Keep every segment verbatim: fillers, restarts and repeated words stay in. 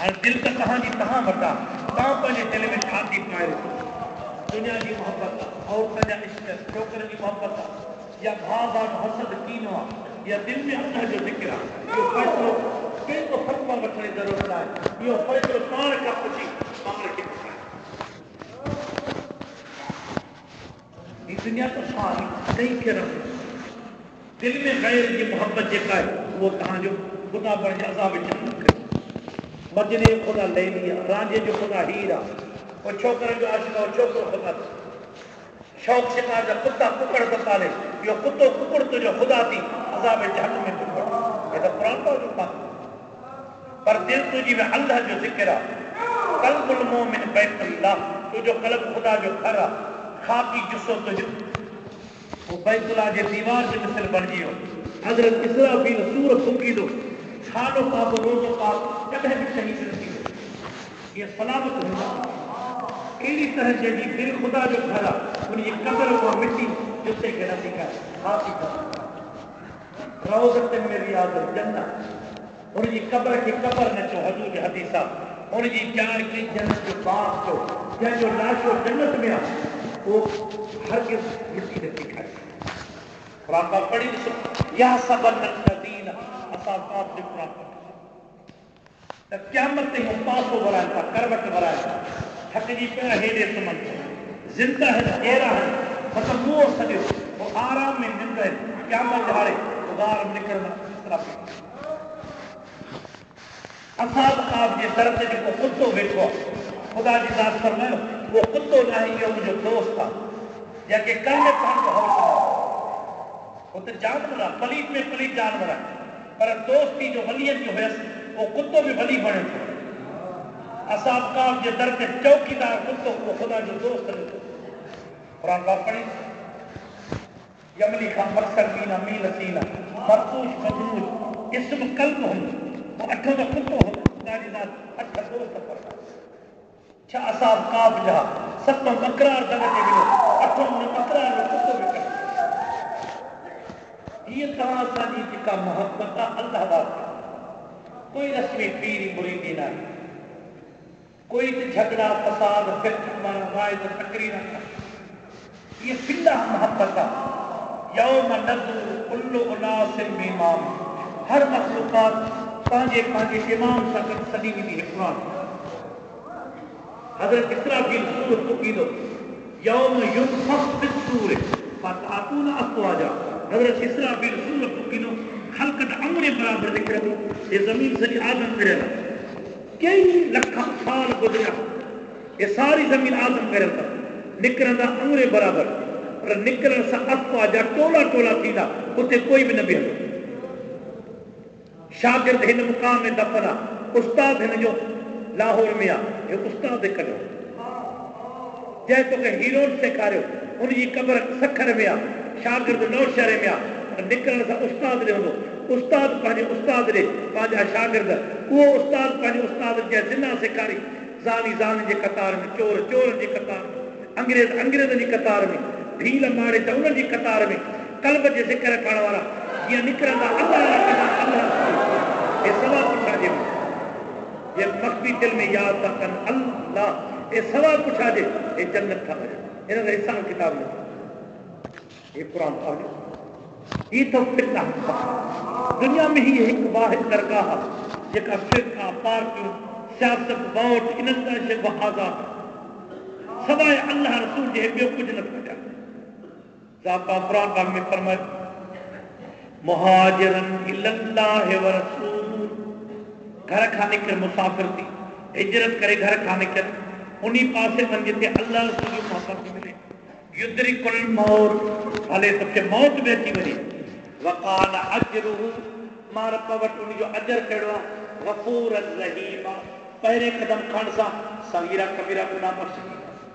ہر دل کا کہاں جی کہاں بتا کہاں پہلے دل میں شادی پائے دنیا کی محبت عورتوں کا عشق چھوکر کی محبت یا بھاگ اور حسد کینو یا دل میں اللہ جو ذکر ہے یہ فیصلو کن کو فتوا وٹھنے ضرورت ہے یہ فیصلو پان کا پچی پان کے یہ دنیا تو ساری نہیں کے رہے دل میں غیر کی محبت جیکا ہے وہ کہاں جو خدا پر عذاب جہنم کرے مجنے خدا لے لیا رانجے جو خدا ہیرا وہ چھوکر جو عاشق اور چھوکر خدا شوق شکار جو کتا ککڑ کو پالے یہ کتو ککڑ تو جو خدا تھی عذاب جہنم میں ککڑ یہ تو قرآن کا جو بات پر دل تجھی میں اللہ جو ذکر ہے قلب المومن بیت اللہ تو جو قلب خدا جو کھرا خاکی جسو تجھو وہ بیت اللہ جے دیوار کے مثل بن جیو حضرت اسرافیل سور پھنکی دو کھانو پاک روزو پاک کبھی بھی صحیح کرتی ہو یہ سلامت ہوگا ایلی طرح جی دل خدا جو گھرا ان یہ قبر و مٹی جو سے گھر دکھا خاکی کا روزت میں ریاض الجنت ان یہ قبر کی قبر نے چو حضور حدیثہ ان یہ جان کی جنت جو باغ جو یا جو لاشو جنت میں آ وہ ہر کس مٹی نے دکھائے قرآن پاک پڑھی یا سبن الذین اصابات قرآن پاک قیامت تے ہم پاسو ورائے تھا کروٹ ورائے تھا حق جی پہ ہیڈے سمن زندہ ہے ایرا ہے مطلب مو سجو وہ آرام میں نند ہے قیامت ہارے غار نکلنا اس طرح پہ اصحاب آپ یہ درد جو کو کتو بیٹھو خدا جی ذات فرمائے وہ کتو نہیں یہ مجھے دوست تھا یا کہ کل میں پہن کو حوصلہ وہ تو جانور ہے پلیت میں پلیت جانور ہے پر دوستی جو ولیت جو ہے وہ کتوں بھی ولی بنے تھے اصحاب کا یہ درد چوکیدار کتوں وہ خدا جو دوست ہے قرآن پاک پڑھی یملی خان مقصر مینا میل سینا مرتوش مدروش اسم قلب ہوں وہ اٹھوں کا کتوں ہوں خدا جی ذات اٹھا دوست پر چھا اصحاب کاف جہاں ستوں اقرار دگتے ملو اٹھوں نے اقرار میں کتوں بھی کرتے یہ کہاں سانی کا محبت اللہ بات کوئی رسمی پیری مریدی نہ کوئی جھگڑا فساد فتنہ رائے تقریر یہ فلہ محبت یوم ندعو کل اناس بامام ہر مخلوقات پانچے پانچے امام سکر صدی میں دی قرآن حضرت اسرافیل سورۃ کو کیدو یوم ینفخ فی الصور فتأتون افواجا حضرت اسرافیل سورۃ کو کیدو خلقت عمر برابر ذکر دو یہ زمین سے آدم کرے گا کئی لکھا سال گزرا یہ ساری زمین آدم کرے گا نکرندا عمر برابر اور نکرن سا افواجا ٹولا ٹولا تھینا اتنے کوئی بھی نہ بیٹھو شاگرد ہن مقام میں دفنا استاد ہن جو لاہور میں آ یہ استاد کڈو جے تو کہ ہیرون سے کارو ان کی قبر سکھر میں آ شاگرد نو شہر میں آ نکرن سا استاد دے ہندو استاد پانجے استاد دے پانجا شاگرد وہ استاد پانجے استاد جے زنا سے کاری زانی زانی جے قطار میں چور چور جے قطار میں انگریز انگریز جے قطار میں ڈھیل مارے تے انہاں جی قطار میں قلب جے ذکر کرن والا یہ نکرندا اللہ اللہ یہ سوا پوچھا جے یہ مخفی دل میں یاد رکھن اللہ یہ سوا پوچھا جے یہ جنت تھا انہاں دے حساب کتاب میں یہ قرآن پاک یہ تو فتنہ دنیا میں ہی ایک واحد درگاہ جکا فرقہ پارٹیوں سیاست ووٹ انہاں دے آزاد سوائے اللہ رسول جے ٻیو کچھ نہ پوچھا ذاتا قرآن پاک میں فرمائے مہاجرن اللہ و رسول گھر کھا نکل مسافر تھی ہجرت کرے گھر کھا نکل انہی پاسے من جتے اللہ رسول کی محبت ملے یدرک الموت بھلے تو کہ موت میں اچھی بنی وقال اجرہ مار پوٹ انہی جو اجر کڑوا غفور الرحیم پہرے قدم کھان سا صغیرہ کبیرہ گناہ بخش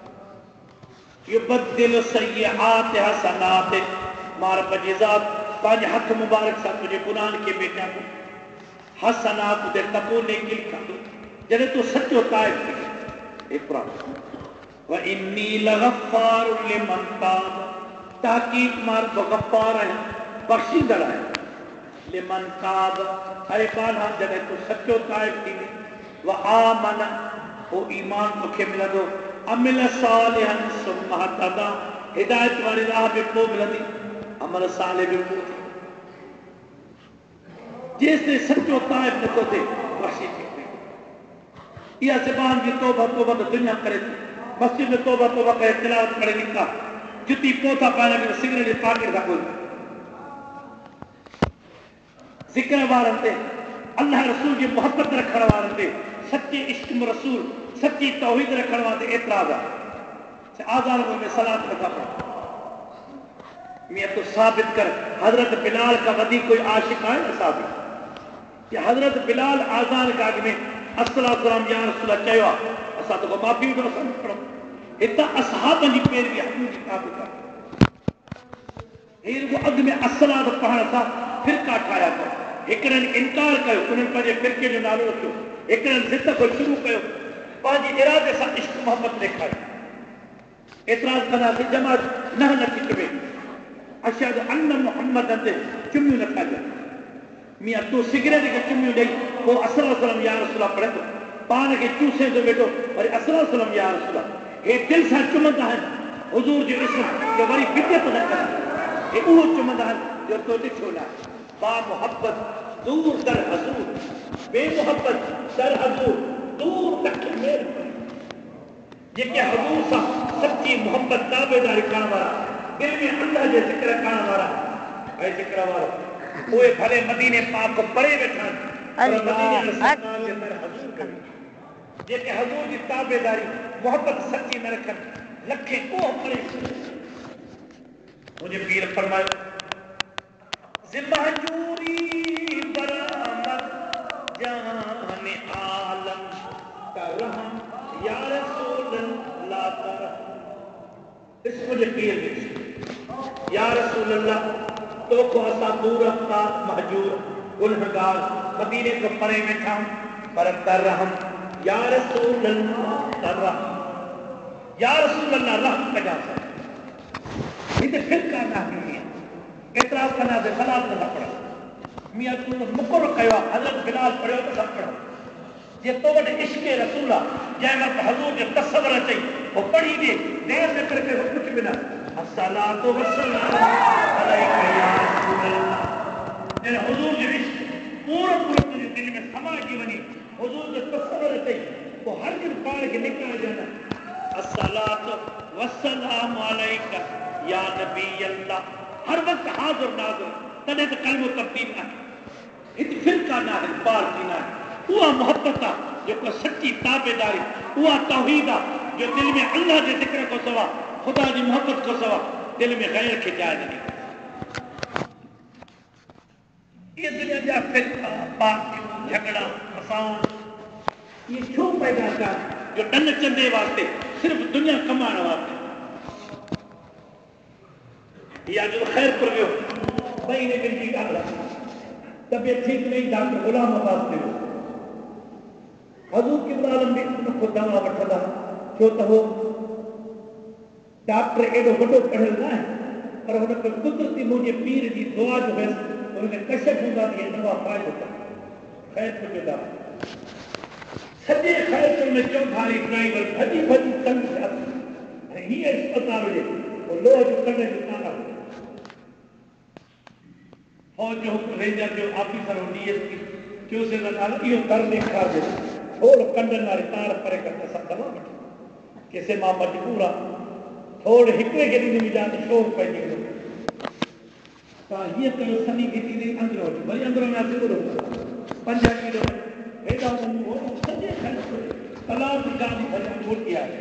یبدل سیئات حسنات مار بجزات پانچ ہاتھ مبارک سا تجھے قرآن کے بیٹا کو حسنات دے تپونے کے لکھا دو جنہیں تو سچو طائف کی ایک قرآن وَإِنِّي لَغَفَّارٌ لِمَنْ تَابَ تحقیق مار بغفار ہے بخشی در ہے لمن تاب ارے پانا جنہیں تو سچو طائف کی وآمن وہ ایمان تو کے ملا دو عمل صالحا ثم اهتدى ہدایت والی راہ پہ کو ملندی عمل صالح بھی کو جس نے سچو طائف نکو تھے وحشی تھے یہ زبان کی توبہ توبہ تو دنیا کرے تھی مسجد میں توبہ توبہ کرے تلاوت پڑے لکھا جتی پوتا پانا کہ سگریٹ پاکر تھا کوئی ذکر وارنتے اللہ رسول کی محبت رکھنے وارنتے سچے عشق رسول سچی توحید رکھنے وارنتے اعتراض ہے آزار میں صلاة رکھا پڑا میں تو ثابت کر حضرت بلال کا ودی کوئی عاشق ہے نہ ثابت کہ حضرت بلال آزان کا آگے میں السلام السلام یا رسول اللہ چاہیوا اسا تو کو معافی بھی رسول پڑھو اتنا اصحاب جی پیر بھی حضور جی ثابت کر ہیر کو اگ میں السلام پڑھنا تھا فرقہ ٹھایا کر ایکڑن انکار کयो انہن پنجے فرقے جو نالو رکھو ایکڑن ضد کو شروع کयो پانچ ارادے سے عشق محبت لکھائی اعتراض کرنا سے جماعت نہ نہ کتبے اشہد ان محمد انتے چمیو نہ کھا جائے میاں تو سگریٹ کے چمیو دے وہ صلی اللہ علیہ وسلم یا رسول اللہ پڑھے تو پان کے چوسے جو بیٹو اور صلی اللہ علیہ وسلم یا رسول اللہ یہ دل سے چمندا ہے حضور جو اسم کہ وری بدعت نہ کر یہ وہ چمندا ہے جو تو ڈٹھولا با محبت دور در حضور بے محبت در حضور دور تک میل یہ کہ حضور سا سچی محبت تابعداری کرنے والا دل میں اللہ جو ذکر کرنے والا اے ذکر والا وہ بھلے مدینے پاک کو پڑے بیٹھا اور مدینے رسول کے در حضور کرے یہ کہ حضور کی تابعداری محبت سچی نہ رکھن لکھیں کو پڑے مجھے پیر فرمائے ذمہ جوری برآمد جہان عالم کرم یا رسول اللہ کرم اس مجھے پیر دیکھ یا رسول اللہ تو کو اسا دور افتاد محجور گنہگار مدینے کو پرے بیٹھا ہوں پر کر رحم یا رسول اللہ کر رحم یا رسول اللہ رحم کا جا سکتا یہ پھر کرنا ہے اعتراض کرنا سے خلاف نہ پڑا میاں تو مقرر کہوا حضرت بلال پڑھو تو سب پڑھو یہ تو وٹ عشق رسولہ جائے وقت حضور جو تصور چاہیے وہ پڑھی دے دیر میں کر کے وہ کچھ بنا الصلاۃ والسلام علیک یا رسول اللہ یعنی حضور جو عشق پورا پورا تجھے دل میں سما کی ونی حضور جو تصور چاہیے وہ ہر دن پڑھ کے نکل جانا الصلاۃ والسلام علیک یا نبی اللہ ہر وقت حاضر ناظر تنے تو قلب و تبدیل نہ ہے فرقہ نہ ہے پارٹی نہ ہے وہ محبت جو کو سچی تابعداری وہ توحید جو دل میں اللہ کے ذکر کو سوا خدا کی محبت کو سوا دل میں غیر کے جائے نہیں یہ دنیا جا فرقہ پارٹی جھگڑا فساد یہ کیوں پیدا کر جو ڈن چندے واسطے صرف دنیا کمانے واسطے یا جو خیر پر گئے بھائی نے بنتی کہا طبیعت ٹھیک نہیں ڈاکٹر غلام عباس کے حضور کی عالم بھی ان کو دوا وٹھدا چھو تو ہو ڈاکٹر ایڈو وڈو پڑھل نہ ہے پر ان کو قدرتی مجھے پیر جی دعا جو ہے ان نے کشف ہوندا دی دوا پائے ہوتا خیر پر جو دوا سجے خیر پر میں جو بھاری ڈرائیور بھجی بھجی تنگ جاتی ہی اسپتال میں وہ لوہ جو کرنے جو تانا ہو فوج جو رینجر جو آفیسر ہو ڈی ایس پی جو سے لگا یہ کر دیکھا دے تھوڑ کنڈن والے تار پرے کرتے سب دوا بٹھے کیسے ماں مجبورا تھوڑ ہکڑے کے دن میں جاتے شور پہ نکلو تو یہ کلو سنی کی دن اندر ہو بھائی اندر میں آتے ہو پنجا کلو ایڈا ہو سجے کھڑے تلاب کی جانی بھجا چھوڑ دیا ہے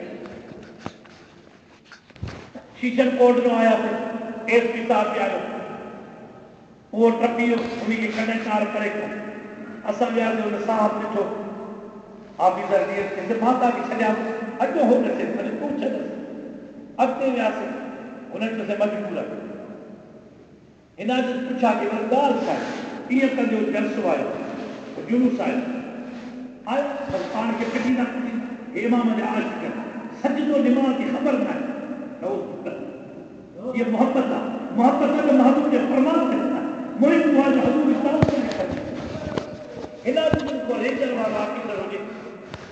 شیشن کوٹ جو آیا پھر ایس پی صاحب بھی آیا وہ ٹپیو انہیں کے کھڑے تار پرے کو اصل یاد ہے انہیں صاحب نے چھو آفیسر دیئے کسی ماتا کی چھلیا اجو ہو نسے میں نے پوچھا نسے اب تے ویا سے انہیں تو سے مجبورا انہیں جس پوچھا کہ وہ دال کھائے یہ کن جو جلسو آئے وہ جلوس آئے آئے سلطان کے پٹی نہ پٹی امام نے آج کیا سجد و نماز کی خبر نہ ہے یہ محبت ہے محبت ہے جو محبوب کے فرمان کرتا ہے مجھے ہوا جو حضور اسلام سے نکل علاج جن کو ریجل والا آفیسر ہو گئے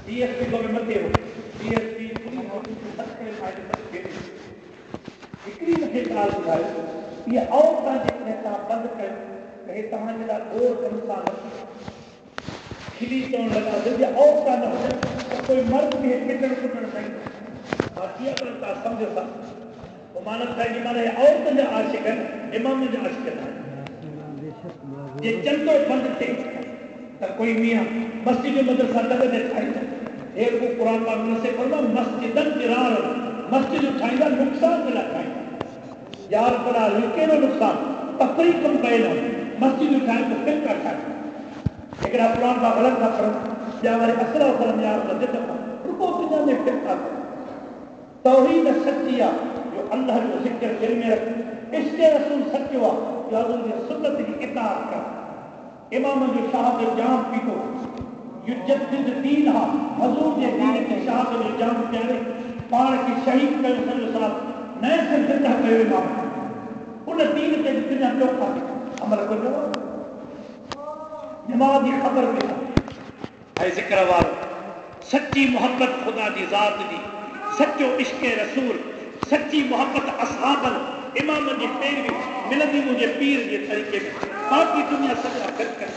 ڈی ایس پی کو میں متے ہو ڈی ایس پی پولیس کو سب کے فائدے سب کے ہکڑی مکھے ॻाल्हि ॿुधायो یہ عورتاں جتنے تاں بند کر کہ تہاں جا غور کن سا کھلی چون لگا دے یہ عورتاں نہ ہو کوئی مرد بھی کٹن کٹن نہیں باقی اگر تا سمجھ سا وہ مانت ہے کہ مانے عورت جو عاشق ہے امام جو عاشق ہے یہ چندو بند تھے تو کوئی میاں مسجد مدرسہ لگے دے کھائی ایک کو قرآن پاک میں سے فرما مسجدن قرار مسجد اٹھائیں گا نقصان ملا کھائیں یار بڑا لکے نو نقصان تفریقم بینا مسجد اٹھائیں تو پھر کا کھائیں لیکن آپ قرآن پاک غلط نہ کرو یا ہمارے اسرہ فرم یار مسجد رکو دنیا میں پھر کا توحید سچیا جو اللہ جو ذکر دل میں رکھ عشق رسول سچوا جو حضور کی سنت کی اطاعت کا امام جو شہادت جام پیتو یجدد دین ہا حضور کے دین کی شہادت جو جام پیارے پاڑ کی شہید کرو صلی اللہ علیہ وسلم نئے سے زندہ کرو امام ان دین کے جتنے لوگ عمل کو جو نمازی خبر میں اے ذکر وار سچی محبت خدا دی ذات دی سچو عشق رسول سچی محبت اصحاب امام جی پیروی ملندی مجھے پیر کے طریقے میں باقی دنیا سجا کر کر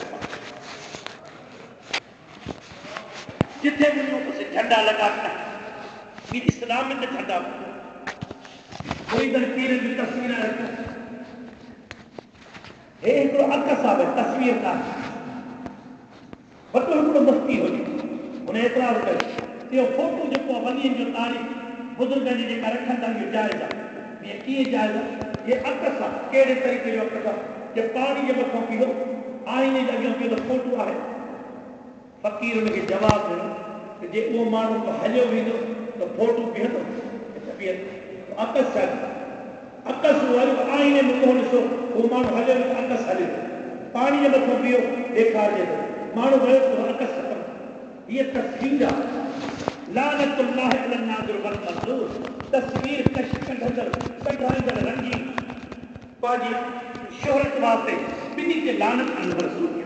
جتنے دنوں کو سے جھنڈا لگا کر پھر اسلام میں جھنڈا کوئی در پیر کی تصویر رکھا ایک تو اکا صاحب ہے تصویر کا بطور کو مستی ہو جائے انہیں اعتراض کرے کہ وہ فوٹو جو کو ولی جو تاریخ بزرگ جی کا رکھن تھا یہ جائزہ یہ کیے جائزہ یہ اکسا کیڑے طریقے جو اکسا جب پانی جب مکھوں کی ہو آئینے جگہوں کی تو فوٹو آئے فقیر ان کے جواب دینا کہ جے وہ مانو کو حجو بھی دو تو فوٹو بھی دو طبیعت تو اکس چاہیے اکس ہوئی آئینے مکھوں نسو وہ مانو حجو بھی تو اکس حجو پانی جب مکھوں کی ہو دیکھا جے دو مانو گئے تو اکس سکم یہ تصویرہ لعنت اللہ علی الناظر والمنظور تصویر کش کڈھندر کڈھائندر رنگی باجی شہرت واسطے بنی کے لعنت ان رسول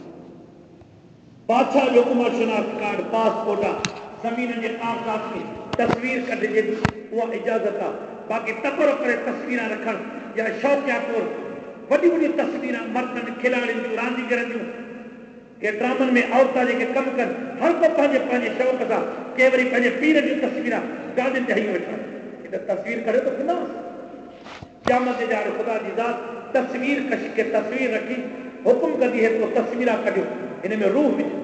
بادشاہ جو عمر شناخت کارڈ پاسپورٹا زمین کے کاغذات میں تصویر کڈ جے وہ اجازت ہے باقی تبر کرے تصویراں رکھن یا شوقیا طور وڈی وڈی تصویراں مردن کھلاڑیوں جو راندیگرن جو کہ ڈرامن میں عورتاں جے کے کم کر ہر کو پنجے پنجے شوق تھا کہ وری پنجے پیر جو تصویراں گاڈن تے ہی وٹھا کہ تصویر کرے تو گناہ قیامت جا خدا دی ذات تصویر کش کے تصویر رکھی حکم کر دی ہے تو تصویراں کڈو ان میں روح وچ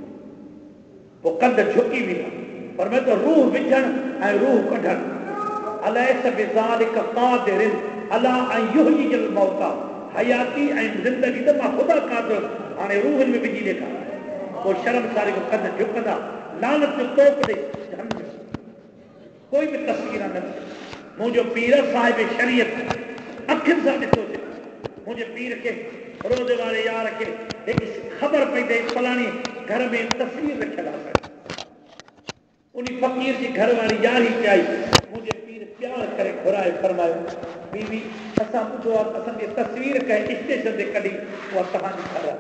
وہ قد جھکی بھی پر میں تو روح وچھن اے روح کڈھن الیس بذالک قادر الا ان یحیی الموتى حیاتی این زندگی تو ماں خدا قادر آنے روح میں بھی جی دیکھا وہ شرم سارے کو قد جھکدا لعنت جو توپ دے جہنم کوئی بھی تصویر نہ مجھے پیر صاحب شریعت اکھن سے ڈٹھو سے مجھے پیر کے روزے والے یار کے ایک خبر پہ دے فلانی گھر میں تصویر رکھا سکتا انہیں فقیر کی گھر والی یار ہی چاہی مجھے پیر پیار کرے گھرائے فرمائے بی بی اساں پوچھو اساں کی تصویر کہے اسٹیشن دے کڈی وہ کہانی کھڑا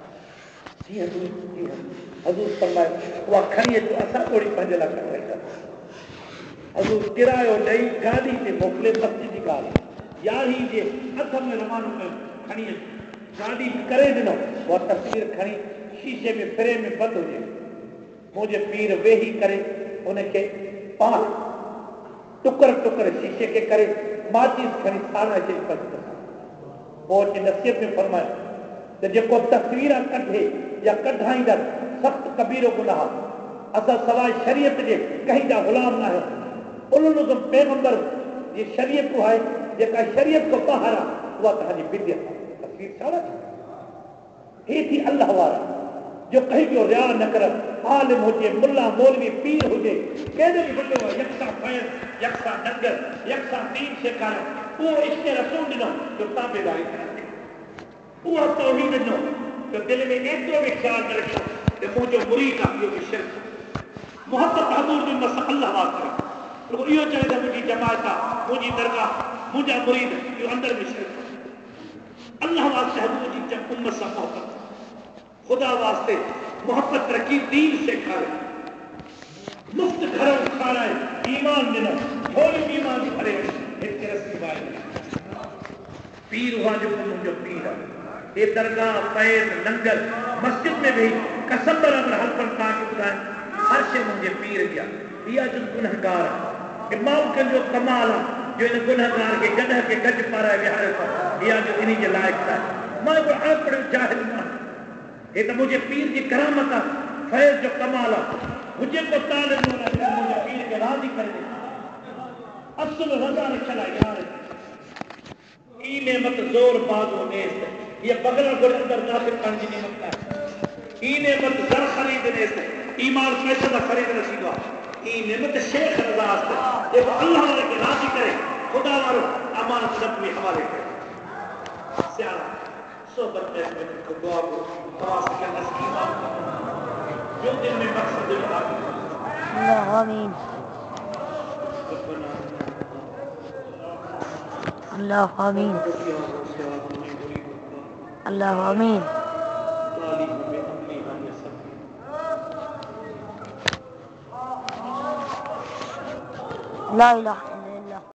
جی حضور جی حضور فرمائے وہ کھڑی تو اساں تھوڑی پنجلا کر رہا حضور کرایو ڈئی گاڑی تے موکلے مسجد دی گاڑی یار ہی جے ہتھ میں روانو میں کھڑی گاڑی کرے دنو وہ تصویر کھڑی شیشے میں فریم میں بند ہو جائے مجھے پیر وہی کرے انہیں کے پان ٹکر ٹکر شیشے کے کرے ماچیز کھڑی سارا چیز پر وہ نصیحت میں فرمایا کہ جب کو تصویرہ کٹھے یا کٹھائیں در سخت کبیر و گناہ اصل سوائے شریعت جے کہیں دا غلام نہ ہے انہوں نے پیغمبر یہ شریعت کو ہے یہ کہ شریعت کو پہارا ہوا کہانی بدیت تصویر سارا ہی تھی اللہ والا جو کہیں جو ریا نہ کر عالم ہو جائے ملا مولوی پیر ہو جائے کہنے بھی بڑے ہوا یکساں فیض یکساں ننگر یکساں دین سے کارا وہ اس کے رسول دنو جو تابے داری کرتے وہ توحید دنو جو دل میں ایتو بھی خیال نہ رکھو کہ مجھے مرید آئیو بھی شرک محبت حضور بھی مسا اللہ بات کرے تو یہ چاہے تھا مجھے جماعتا مجھے درگاہ مجھے مرید جو اندر بھی شرک اللہ واسطے حضور جی جب امت سا محبت خدا واسطے محبت رکھی دین سے کھارے مفت گھروں کھانا ہے ایمان دینا تھوڑی ایمان بھرے ایک رسی بائی پیر ہوا جو مجھے پیر ہے یہ درگاہ فیض لنگر مسجد میں بھی قسم برابر حل پر تاکہ بتائیں ہر شے مجھے پیر گیا یہ جو گنہگار ہے امام کا جو کمال ہے جو ان گنہگار کے گنہ کے گج پر ہے بہار پر یہ جو انہی کے لائق ہے میں کو آن پڑے جاہل نہ یہ تو مجھے پیر کی کرامت ہے فیض جو کمال ہے مجھے کو طالب ہونا ہے مجھے پیر کے راضی کر دے اصل رضا رکھنا یار ای نعمت زور بازو نیست یہ بغل گل اندر داخل کرنے کی نعمت ہے ای نعمت زر خریدنے سے ایمان پیسہ نہ خرید رسیدہ ای نعمت شیخ رضا سے جب اللہ والے کے راضی کرے خدا والو امانت رب میں حوالے کرے سیارہ صحبت میں کو دعا کو تواس کے نسکیمان جو دل میں مقصد دل اللہ آمین اللہ آمین اللہ آمین لا الہ